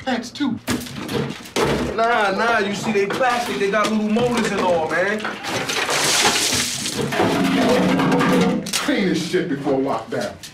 pants, too. Nah, you see, they plastic. They got little motors and all, man. Clean this shit before lockdown.